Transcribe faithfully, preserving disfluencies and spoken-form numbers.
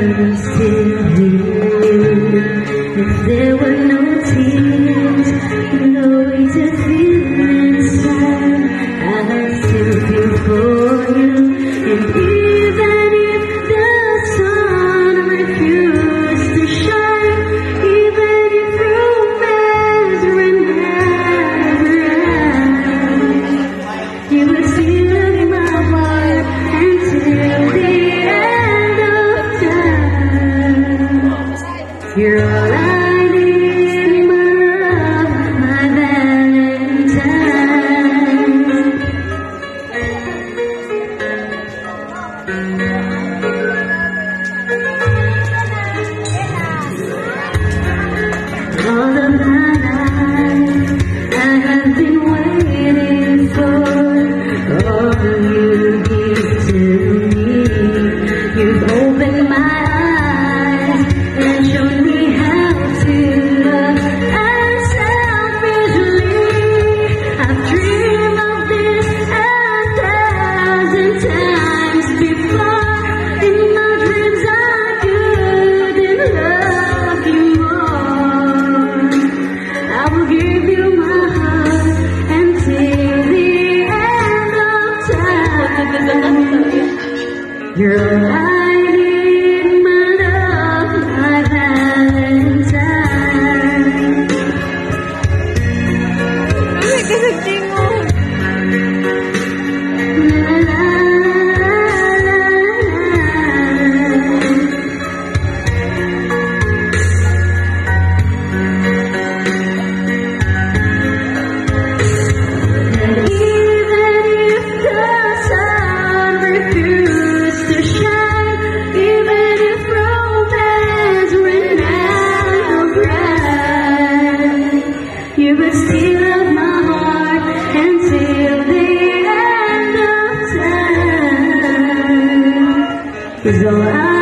I'm still here. If there were no tears, no way to feel inside, I'd still feel for you. And even if the sun refused to shine, even if romance ran out, you would still in my heart until the end of time. You're all I need, my love, my Valentine. All of my life, I have been waiting for all you give to me. You've opened my eyes and shown me how to love unselfishly. I've dreamed of this a thousand times before. In my dreams I couldn't love you more. I will give you my heart until the end of time. You're all I need, my love, my Valentine. Uy, kasagdi mo. La, la, la, and even if the sun refused to shine, even if romance ran out of rhyme, you would still have my heart until the end of time. 'Cause all I